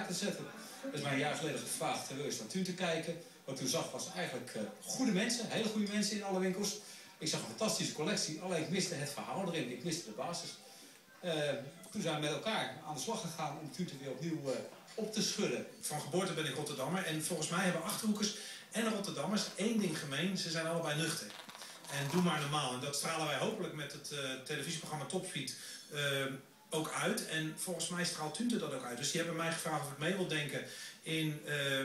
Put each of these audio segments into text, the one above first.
te zetten. Dus mij een jaar geleden gevraagd, wil je eens naar Thun te kijken. Wat toen zag was eigenlijk goede mensen, hele goede mensen in alle winkels. Ik zag een fantastische collectie, alleen ik miste het verhaal erin, ik miste de basis. Toen zijn we met elkaar aan de slag gegaan om Thun weer opnieuw op te schudden. Van geboorte ben ik Rotterdammer en volgens mij hebben Achterhoekers en Rotterdammers één ding gemeen. Ze zijn allebei nuchter. En doe maar normaal. En dat stralen wij hopelijk met het televisieprogramma Topspeed ook uit. En volgens mij straalt Thun dat ook uit. Dus die hebben mij gevraagd of ik mee wil denken in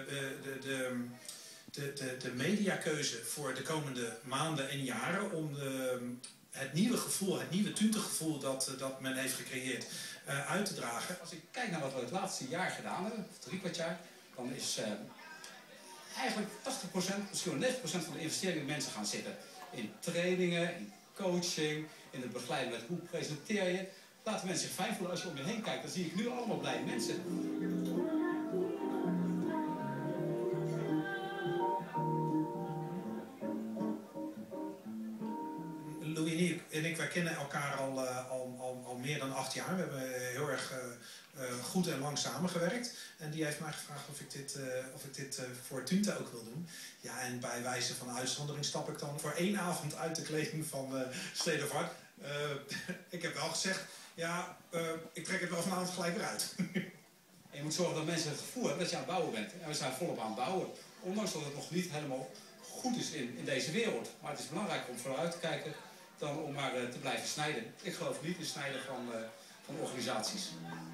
de mediakeuze voor de komende maanden en jaren. Om het nieuwe gevoel, het nieuwe Thun-gevoel dat men heeft gecreëerd uit te dragen. Als ik kijk naar wat we het laatste jaar gedaan hebben, of 3/4 jaar, dan is eigenlijk 80%, misschien wel 90% van de investeringen mensen gaan zitten. In trainingen, in coaching, in het begeleiden met hoe presenteer je. Laten mensen zich fijn voelen. Als je om je heen kijkt, dan zie ik nu allemaal blije mensen. Louis en ik, wij kennen elkaar al meer dan 8 jaar. We hebben heel erg goed en lang samengewerkt. En die heeft mij gevraagd of ik dit voor Thun ook wil doen. Ja, en bij wijze van uitzondering stap ik dan voor 1 avond uit de kleding van State of Art. Ik heb wel gezegd, ja, ik trek het wel vanavond gelijk weer uit. En je moet zorgen dat mensen het gevoel hebben dat je aan het bouwen bent. En we zijn volop aan het bouwen. Ondanks dat het nog niet helemaal goed is in deze wereld. Maar het is belangrijk om vooruit te kijken dan om maar te blijven snijden. Ik geloof niet in snijden van organisaties.